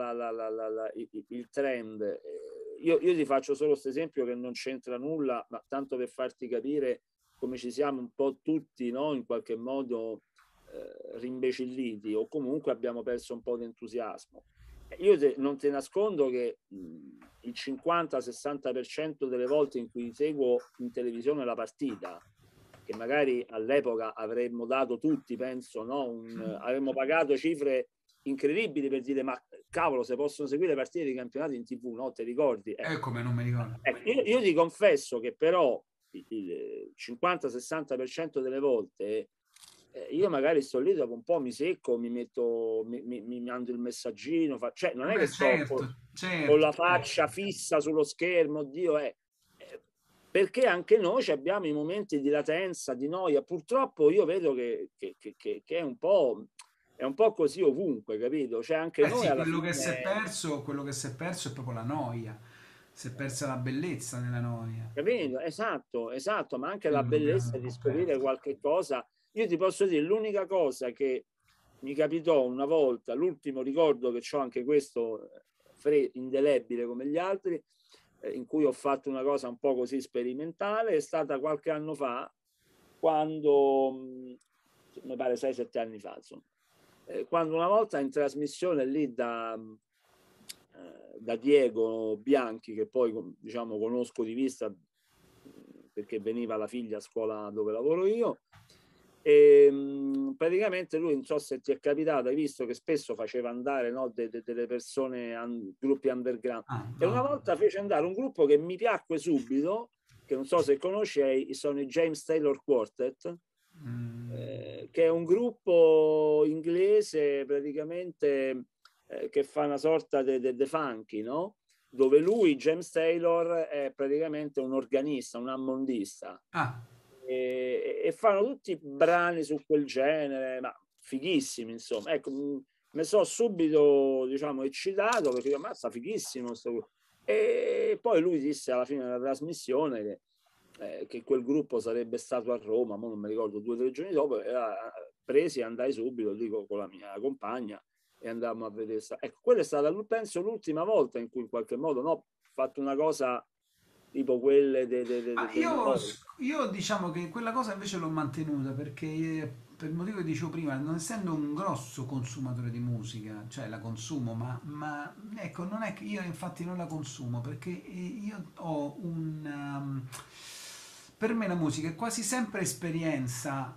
il trend. Io ti faccio solo questo esempio che non c'entra nulla, ma tanto per farti capire come ci siamo un po' tutti, no? In qualche modo rimbecilliti o comunque abbiamo perso un po' di entusiasmo. Non ti nascondo che il 50-60% delle volte in cui seguo in televisione la partita, che magari all'epoca avremmo dato tutti, penso, no? Avremmo pagato cifre incredibili per dire ma cavolo, se possono seguire le partite di campionato in TV, no? Ti ricordi? Come non mi ricordo. Io ti confesso che però il 50-60% delle volte io magari sto lì dopo un po' mi secco, mi metto, mi mando il messaggino, cioè non è che Beh, sto certo, con certo, la certo. faccia fissa sullo schermo, Dio perché anche noi abbiamo i momenti di latenza, di noia. Purtroppo io vedo che è un po' così ovunque, capito? Cioè anche Eh noi sì, alla fine, quello che si è perso è proprio la noia. Si è persa la bellezza nella noia. capito? Esatto, esatto, ma anche la Quello abbiamo bellezza un di po' scoprire perso. qualche cosa. Io ti posso dire, l'unica cosa che mi capitò una volta, l'ultimo ricordo che ho anche questo indelebile come gli altri, in cui ho fatto una cosa un po' così sperimentale, è stata qualche anno fa, quando, mi pare 6-7 anni fa, insomma, quando una volta in trasmissione lì da Diego Bianchi, che poi diciamo conosco di vista perché veniva la figlia a scuola dove lavoro io, e praticamente lui, non so se ti è capitato, hai visto che spesso faceva andare, no, delle persone, gruppi underground, Ah, e una no. volta fece andare un gruppo che mi piacque subito, che non so se conosci, sono i James Taylor Quartet, Mm, che è un gruppo inglese praticamente che fa una sorta di funky, no? Dove lui, James Taylor, è praticamente un organista, un ammondista, ah, e fanno tutti brani su quel genere, ma fighissimi, insomma. Ecco, mi sono subito, diciamo, eccitato perché dico, ma sta fighissimo sto... E poi lui disse alla fine della trasmissione che quel gruppo sarebbe stato a Roma, ma non mi ricordo, 2 o 3 giorni dopo, presi e andai subito, dico, con la mia compagna e andammo a vedere. Ecco, quella è stata, penso, l'ultima volta in cui in qualche modo no, ho fatto una cosa tipo quelle ma di una volta. io diciamo che quella cosa invece l'ho mantenuta perché per il motivo che dicevo prima, non essendo un grosso consumatore di musica, cioè la consumo, ma ecco, non è che io infatti non la consumo perché io ho per me la musica è quasi sempre esperienza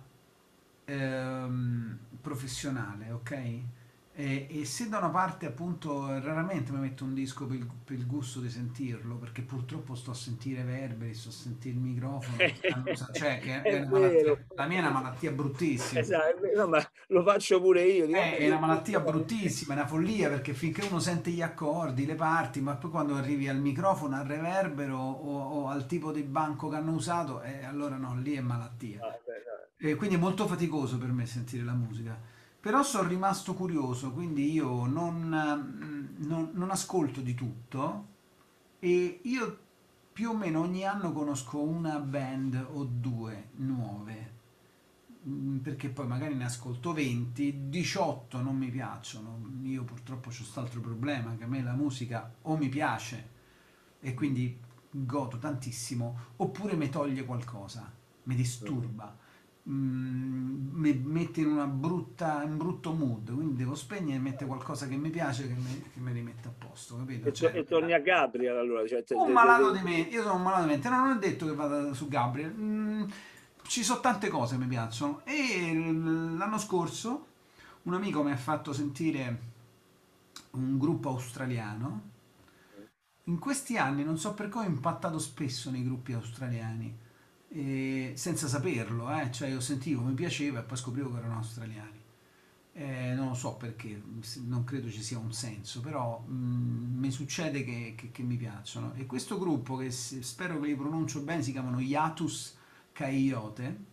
professionale, ok? E se da una parte appunto raramente mi metto un disco per il gusto di sentirlo, perché purtroppo sto a sentire reverberi, sto a sentire il microfono, cioè che è È una malattia, vero, la mia è una malattia bruttissima. esatto, no, ma lo faccio pure io. Dico, È una malattia bruttissima, è una follia perché finché uno sente gli accordi, le parti, ma poi quando arrivi al microfono, al reverbero o al tipo di banco che hanno usato, allora no, lì è malattia. no, beh, no. E quindi è molto faticoso per me sentire la musica. Però sono rimasto curioso, quindi io non ascolto di tutto e io più o meno ogni anno conosco una band o due nuove, perché poi magari ne ascolto 20, 18 non mi piacciono. Io purtroppo ho quest'altro problema, che a me la musica o mi piace e quindi godo tantissimo, oppure mi toglie qualcosa, mi disturba, mi mette in un brutto mood, quindi devo spegnere e mettere qualcosa che mi piace che mi rimette a posto, capito? Cioè, E torni a Gabriel allora, cioè, un malato di mente, io sono un malato di mente, no, non è detto che vada su Gabriel. ci sono tante cose che mi piacciono. E l'anno scorso un amico mi ha fatto sentire un gruppo australiano. In questi anni non so perché ho impattato spesso nei gruppi australiani, senza saperlo, cioè io sentivo, mi piaceva e poi scoprivo che erano australiani. Non lo so perché, non credo ci sia un senso, però mi succede che mi piacciono. E questo gruppo, che spero che li pronuncio bene, si chiamano Yatus Coyote.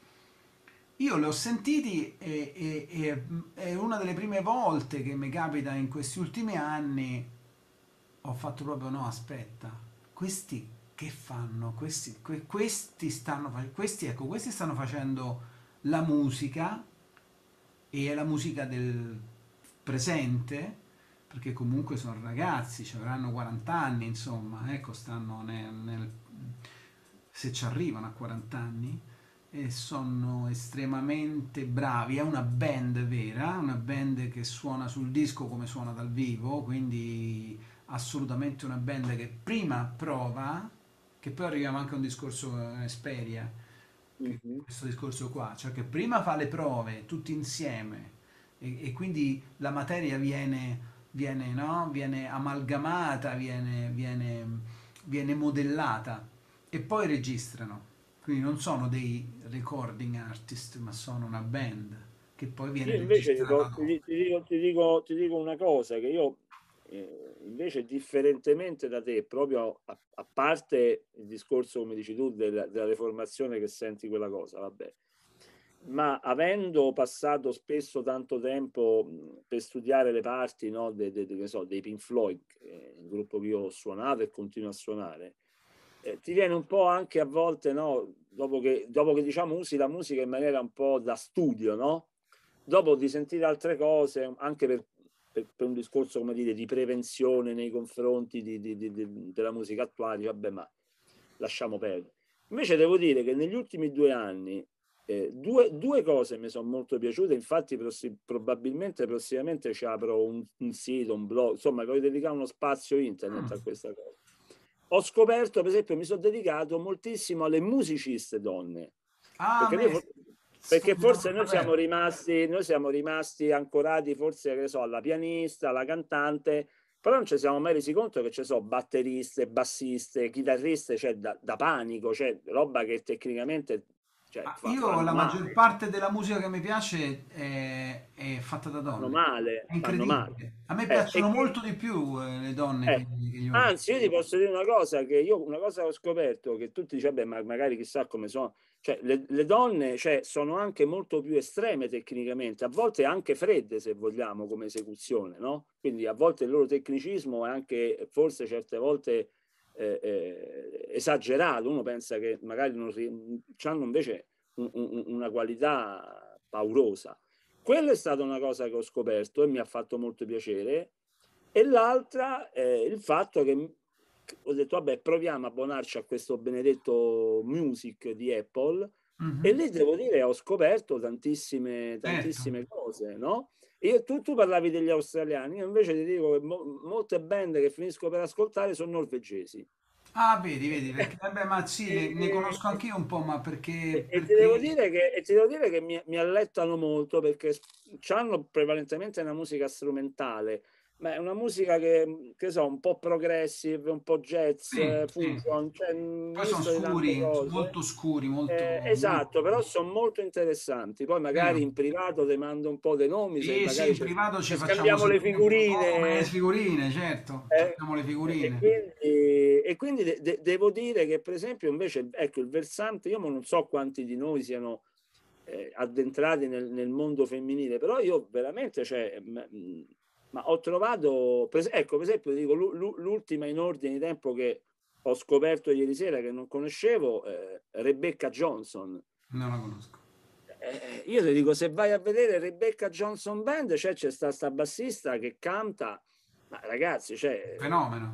Io li ho sentiti e è una delle prime volte che mi capita in questi ultimi anni, ho fatto proprio no, aspetta, questi che fanno? Questi stanno, ecco, questi stanno facendo la musica e è la musica del presente, perché comunque sono ragazzi, ci avranno 40 anni, insomma, ecco, stanno se ci arrivano a 40 anni e sono estremamente bravi. È una band vera, una band che suona sul disco come suona dal vivo, quindi assolutamente una band che prima prova, che poi arriviamo anche a un discorso Esperia, che Mhm. questo discorso qua, cioè che prima fa le prove tutti insieme e quindi la materia no? Viene amalgamata, viene modellata e poi registrano. Quindi non sono dei recording artist, ma sono una band che poi viene Io invece registrata dopo. ti dico una cosa, che io invece differentemente da te, proprio a parte il discorso, come dici tu, della deformazione che senti quella cosa, vabbè, ma avendo passato spesso tanto tempo per studiare le parti, no, che ne so, dei Pink Floyd, il gruppo che io ho suonato e continuo a suonare, ti viene un po' anche a volte, no, dopo che diciamo usi la musica in maniera un po' da studio, no? Dopo di sentire altre cose, anche per un discorso, come dire, di prevenzione nei confronti della musica attuale, vabbè, ma lasciamo perdere. Invece devo dire che negli ultimi 2 anni due cose mi sono molto piaciute, infatti probabilmente prossimamente ci apro un sito, un blog, insomma, voglio dedicare uno spazio internet Mm. a questa cosa. Ho scoperto, per esempio, mi sono dedicato moltissimo alle musiciste donne, Ah, perché, beh, perché stupido per forse saperlo. noi siamo rimasti ancorati forse, che ne so, alla pianista, alla cantante, però non ci siamo mai resi conto che ci sono batteriste, bassiste, chitarriste, cioè da panico, cioè roba che tecnicamente cioè, Ah, io fanno la maggior male, parte della musica che mi piace è fatta da fanno donne. È male, fanno male. incredibile. A me E piacciono chi, molto di più le donne Eh, che gli uomini. anzi, io ti posso dire una cosa, che io una cosa ho scoperto, che tutti dicono, beh, ma magari chissà come sono, cioè le donne cioè, sono anche molto più estreme tecnicamente, a volte anche fredde se vogliamo come esecuzione, no? Quindi a volte il loro tecnicismo è anche forse certe volte esagerato, uno pensa che magari non hanno invece una qualità paurosa. Quella è stata una cosa che ho scoperto e mi ha fatto molto piacere. E l'altra è il fatto che ho detto, vabbè, proviamo a abbonarci a questo benedetto Music di Apple e Mhm. lì devo dire ho scoperto Certo. tantissime cose, no? Io, tu parlavi degli australiani, io invece ti dico che molte band che finisco per ascoltare sono norvegesi. Ah, vedi, perché vabbè, ma sì, ne E, conosco anch'io un po', ma perché... ti devo dire che mi allettano molto perché hanno prevalentemente una musica strumentale, ma è una musica che so, un po' progressive, un po' jazz, Sì, sì. fusion, cioè un Poi sono misto di tante cose. molto scuri, molto... Esatto, però sono molto interessanti. Poi Vero. magari in privato ti mando un po' dei nomi, se Sì, sì, magari in privato ci ci facciamo scambiamo le sentire un po' come le figurine. figurine, certo, ci Eh, facciamo le e figurine. quindi, devo dire che, per esempio, invece, ecco, il versante, io non so quanti di noi siano addentrati nel mondo femminile, però io veramente, cioè, ma ho trovato, ecco, per esempio, dico, l'ultima in ordine di tempo che ho scoperto ieri sera, che non conoscevo, Rebecca Johnson. Non la conosco. Io ti dico, se vai a vedere Rebecca Johnson Band, c'è sta bassista che canta, ma ragazzi, Fenomeno.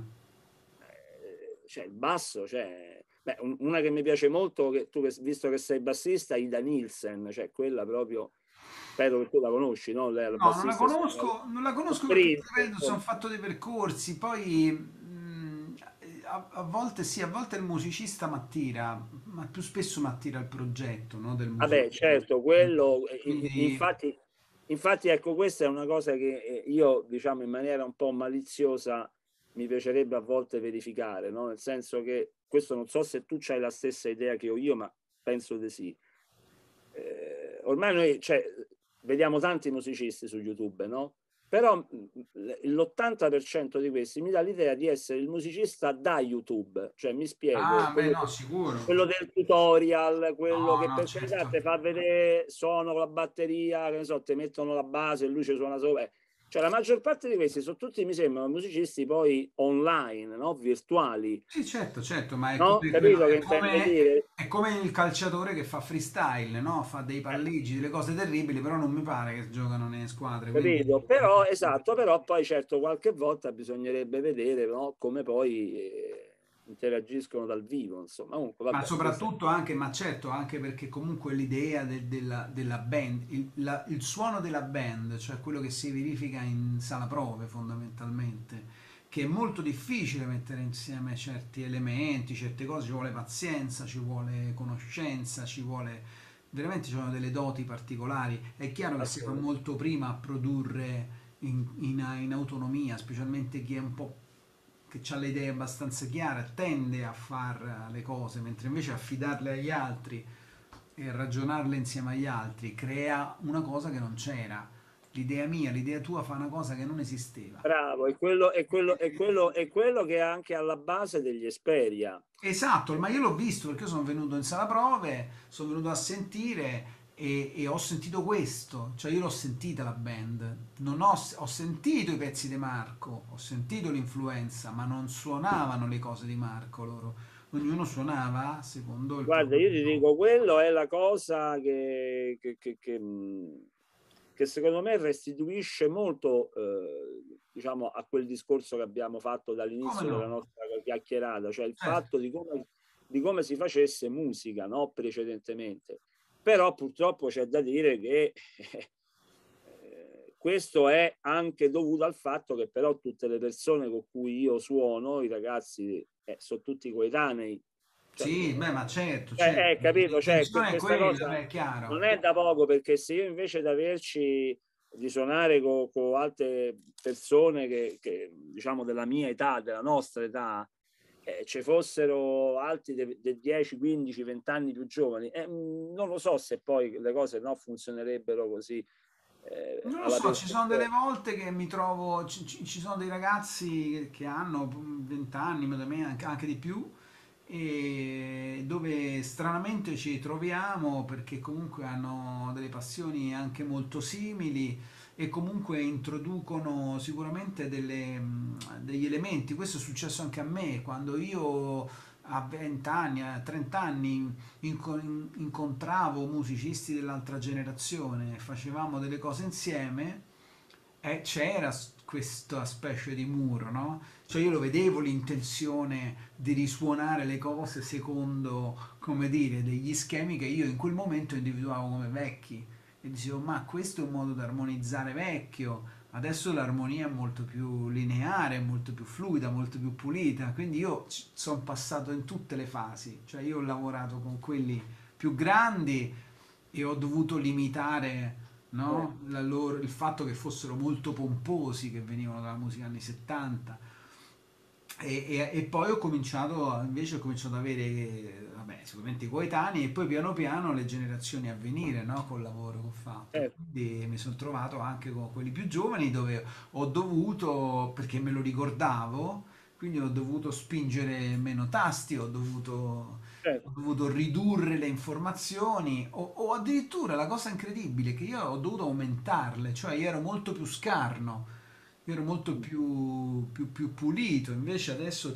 il basso, beh, una che mi piace molto, che tu visto che sei bassista, Ida Nielsen, cioè quella proprio, spero che tu la conosci, no? Lei è la No, bassista, non la conosco perché Prince, ripeto, sono insomma. fatto dei percorsi, poi a volte sì, a volte il musicista mi attira, ma più spesso mi attira il progetto, no, del Vabbè, musicista. certo, quello, Quindi, infatti, ecco, questa è una cosa che io, diciamo, in maniera un po' maliziosa mi piacerebbe a volte verificare, no? Nel senso che questo non so se tu hai la stessa idea che ho io, ma penso di sì. Ormai noi, cioè, vediamo tanti musicisti su YouTube, no? Però l'80% di questi mi dà l'idea di essere il musicista da YouTube, cioè mi spiego, ah, beh, no, sicuro. quello del tutorial, quello No, che no, per carità certo. ti fa vedere suono con la batteria, che ne so, ti mettono la base e lui ci suona sopra. Cioè la maggior parte di questi sono tutti, mi sembrano, musicisti poi online, no? Virtuali, Sì, certo, certo, ma è no? come, Capito che intendo dire? è come il calciatore che fa freestyle, no? Fa dei palleggi, delle cose terribili, però non mi pare che giocano nelle squadre, Capito? quindi... Però, esatto, però poi certo qualche volta bisognerebbe vedere, no, come poi interagiscono dal vivo, insomma. Comunque, Ma vabbè, questo è... soprattutto anche, ma certo, anche perché comunque l'idea della band, il suono della band, cioè quello che si verifica in sala prove fondamentalmente, che è molto difficile mettere insieme certi elementi, certe cose, ci vuole pazienza, ci vuole conoscenza, ci vuole... Veramente ci sono delle doti particolari. È chiaro che si fa assolutamente. molto prima a produrre in autonomia, specialmente chi è un po' che ha le idee abbastanza chiare, tende a fare le cose, mentre invece affidarle agli altri e ragionarle insieme agli altri crea una cosa che non c'era. L'idea mia, l'idea tua fa una cosa che non esisteva. Bravo, è quello che è anche alla base degli Esperia. Esatto, ma io l'ho visto perché io sono venuto in sala prove, sono venuto a sentire e ho sentito questo, cioè io l'ho sentita la band, non ho, ho sentito i pezzi di Marco, ho sentito l'influenza, ma non suonavano le cose di Marco loro, ognuno suonava secondo il Guarda, proprio... io ti dico, quello è la cosa che secondo me restituisce molto, diciamo, a quel discorso che abbiamo fatto Come dall'inizio della no? nostra chiacchierata, cioè il Certo. fatto di come si facesse musica, no? Precedentemente. Però purtroppo c'è da dire che questo è anche dovuto al fatto che però tutte le persone con cui io suono, i ragazzi, sono tutti coetanei. Cioè, Sì, beh, ma certo, certo, perché capito? Cioè, l'intenzione è questa quella, cosa beh, è chiaro. non è da poco, perché se io invece di averci di suonare con altre persone diciamo della mia età, della nostra età, ci fossero altri di 10, 15, 20 anni più giovani, non lo so se poi le cose no, funzionerebbero così Non lo alla so, ci sono delle perfezione. volte che mi trovo, ci sono dei ragazzi che hanno 20 anni, ma da me anche di più, e dove stranamente ci troviamo perché comunque hanno delle passioni anche molto simili e comunque introducono sicuramente degli elementi. Questo è successo anche a me quando io a 20 anni, a 30 anni incontravo musicisti dell'altra generazione, facevamo delle cose insieme e c'era questa specie di muro, no? Cioè io lo vedevo l'intenzione di risuonare le cose secondo, come dire, degli schemi che io in quel momento individuavo come vecchi e dicevo, ma questo è un modo di armonizzare vecchio, adesso l'armonia è molto più lineare, molto più fluida, molto più pulita, quindi io sono passato in tutte le fasi, cioè io ho lavorato con quelli più grandi e ho dovuto limitare, Eh. no, il fatto che fossero molto pomposi, che venivano dalla musica anni 70 e poi invece ho cominciato ad avere, vabbè, sicuramente i coetanei e poi piano piano le generazioni a venire, no, col lavoro che ho fatto. Eh, Quindi mi sono trovato anche con quelli più giovani dove ho dovuto, perché me lo ricordavo, quindi ho dovuto spingere meno tasti, certo. ho dovuto ridurre le informazioni o addirittura la cosa incredibile è che io ho dovuto aumentarle, cioè io ero molto più scarno, io ero molto più pulito, invece adesso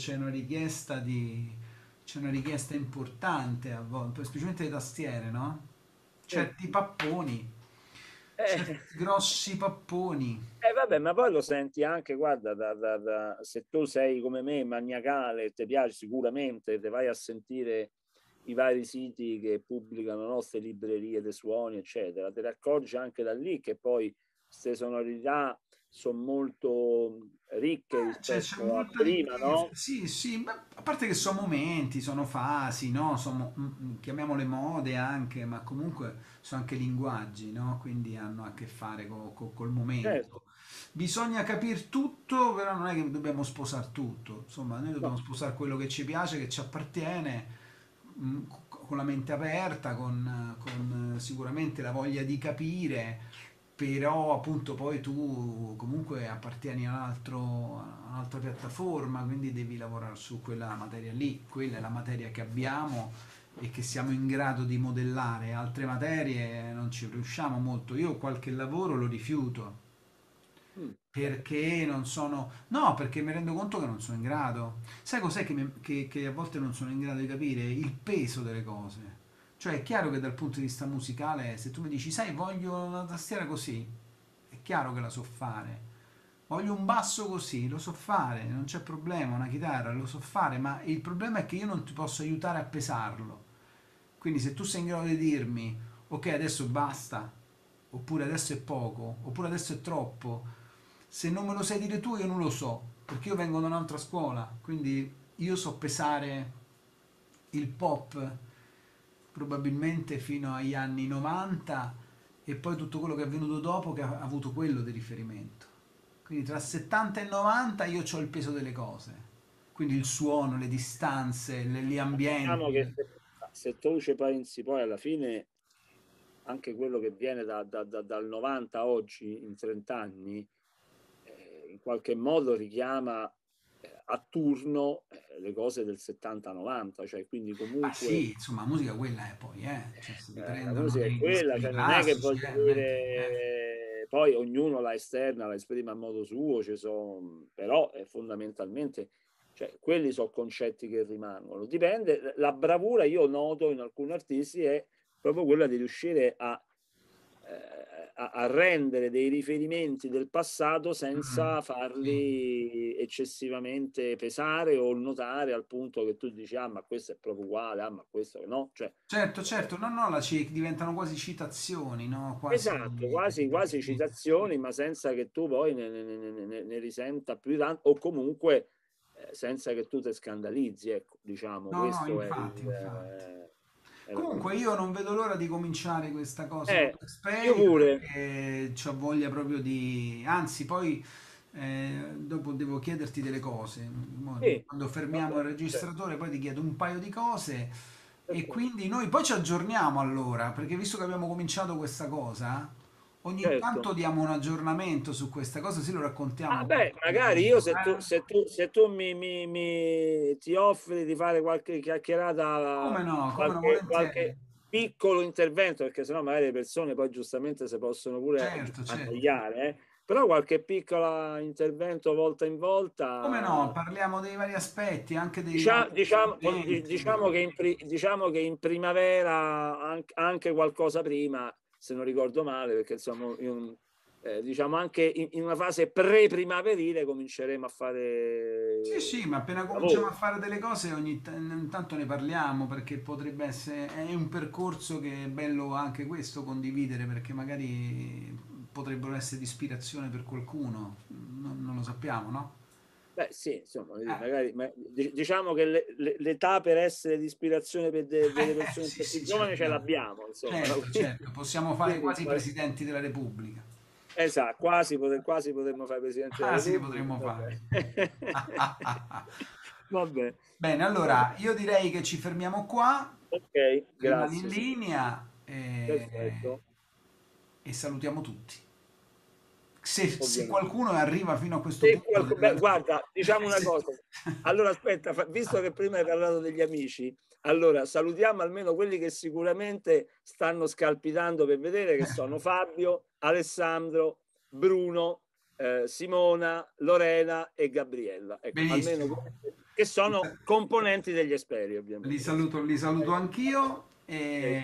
c'è una richiesta importante a volte, specialmente le tastiere, no? Sì. Certi papponi, Eh, certi grossi papponi. vabbè, ma poi lo senti anche, guarda, se tu sei come me maniacale, ti piace sicuramente, te vai a sentire i vari siti che pubblicano nostre librerie dei suoni, eccetera, te ne accorgi anche da lì che poi queste sonorità sono molto ricche C'è rispetto a molta prima, ricchezza. no? Sì, sì, ma a parte che sono momenti, sono fasi, no? Sono, chiamiamole mode anche, ma comunque sono anche linguaggi, no? Quindi hanno a che fare col Certo, momento. Bisogna capire tutto, però non è che dobbiamo sposare tutto. Insomma, noi dobbiamo no. sposare quello che ci piace, che ci appartiene, con la mente aperta, con sicuramente la voglia di capire, però appunto poi tu comunque appartieni a un'altra piattaforma, quindi devi lavorare su quella materia lì, quella è la materia che abbiamo e che siamo in grado di modellare, altre materie non ci riusciamo molto, io qualche lavoro lo rifiuto perché non sono, no, perché mi rendo conto che non sono in grado. Sai cos'è che a volte non sono in grado di capire? Il peso delle cose. Cioè è chiaro che dal punto di vista musicale, se tu mi dici, sai, voglio una tastiera così, è chiaro che la so fare. Voglio un basso così, lo so fare, non c'è problema, una chitarra, lo so fare, ma il problema è che io non ti posso aiutare a pesarlo. Quindi se tu sei in grado di dirmi, ok, adesso basta, oppure adesso è poco, oppure adesso è troppo, se non me lo sai dire tu io non lo so, perché io vengo da un'altra scuola, quindi io so pesare il pop probabilmente fino agli anni 90 e poi tutto quello che è venuto dopo che ha avuto quello di riferimento. Quindi tra 70 e 90 io ho il peso delle cose, quindi il suono, le distanze, gli Diciamo che ambienti. se tu ci pensi poi alla fine anche quello che viene dal 90 a oggi, in 30 anni, in qualche modo richiama a turno le cose del 70-90, cioè quindi Ma comunque sì, insomma, la musica quella è poi, cioè si la riprendono musica è dei quella, dischi cioè non è che classici, voglio non è che... poi ognuno la esterna, la esprime a modo suo, però fondamentalmente cioè, quelli sono concetti che rimangono. Dipende, la bravura io noto in alcuni artisti è proprio quella di riuscire a rendere dei riferimenti del passato Mm, senza sì. farli eccessivamente pesare o notare al punto che tu dici, ah, ma questo è proprio uguale, ah, ma questo no, cioè, Certo, certo, no, no, diventano quasi citazioni, no? Quasi esatto, che quasi citazioni, ma senza che tu poi ne risenta più di tanto, o comunque senza che tu te scandalizzi, ecco, diciamo, No, no, questo infatti, infatti. è la cosa. Comunque io non vedo l'ora di cominciare questa cosa con Eh, io Xperia pure, perché ho voglia proprio di... Anzi, poi dopo devo chiederti delle cose. sì, Quando fermiamo vabbè, il certo, registratore poi ti chiedo un paio di cose e perfetto, quindi noi poi ci aggiorniamo allora, perché visto che abbiamo cominciato questa cosa, ogni certo. tanto diamo un aggiornamento su questa cosa, sì lo Ah, raccontiamo beh, in magari io giro, se tu ti offri di fare qualche Come chiacchierata, no, come no, volentieri. qualche piccolo intervento, perché sennò magari le persone poi giustamente si possono pure Certo, certo. annoiare, però qualche piccolo intervento volta in Come no, volta. parliamo dei vari aspetti, anche Diciamo, degli strumenti. diciamo che in primavera, anche qualcosa prima, se non ricordo male, perché insomma, diciamo anche in una fase pre-primaverile cominceremo a Sì, fare sì, ma appena cominciamo a lavoro. fare delle cose ogni tanto ne parliamo perché potrebbe essere, è un percorso che è bello anche questo condividere perché magari potrebbero essere di ispirazione per qualcuno, non lo sappiamo, no? Beh, sì, insomma, Eh, magari, diciamo che l'età per essere di ispirazione per delle persone un sì, po' più sì, ci giovani ce abbiamo. l'abbiamo, insomma, no? Certo, certo, possiamo fare Quindi, quasi i presidenti della Repubblica. esatto, quasi potremmo fare Presidente della Quasi che Repubblica. potremmo fare. Vabbè. Vabbè, Bene, vabbè. allora io direi che ci fermiamo qua, Ok, rimani in grazie, sì, linea perfetto, e salutiamo tutti. Se ovviamente. qualcuno arriva fino a questo Se punto beh, del... guarda, diciamo una se- cosa. Allora, aspetta, visto che prima hai parlato degli amici, allora salutiamo almeno quelli che sicuramente stanno scalpitando per vedere, che sono Fabio, Alessandro, Bruno, Simona, Lorena e Gabriella. Ecco, almeno Benissimo. questi che sono componenti degli Esperi, ovviamente. Insomma. Li saluto anch'io Ok.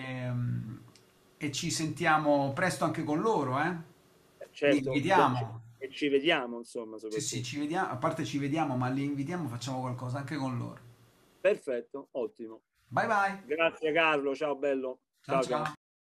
e ci sentiamo presto anche con loro, eh? Li Certo, invitiamo. e ci vediamo, insomma, Sì, sì, soprattutto. ci vediamo, a parte ci vediamo, ma li invitiamo, facciamo qualcosa anche con loro. Perfetto, ottimo. Bye bye. Grazie Carlo, ciao bello. Ciao Ciao ciao. ciao.